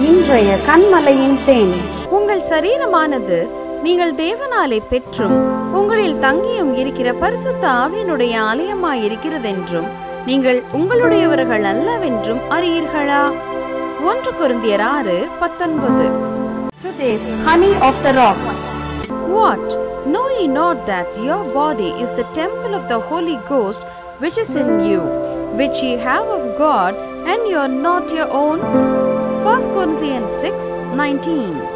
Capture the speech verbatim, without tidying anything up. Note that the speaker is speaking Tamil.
இன்றைய கண்மலையின் தேன். உங்கள் சரீரமானது நீங்கள் தேவனாலே பெற்றும் உங்களில் தங்கியும் இருக்கிற பரிசுத்த ஆவியினுடைய ஆலயமாய் இருக்கிறதென்றும் நீங்கள் உங்களுடையவர்கள் அல்லவென்றும் அறியீர்களா? ஒன்று கொரிந்தியர் ஆறு பத்தொன்பது. Today's honey of the rock. What? Know ye not that your body is the temple of the Holy Ghost which is in you, which ye have of God, and ye are not your own? First Corinthians six nineteen.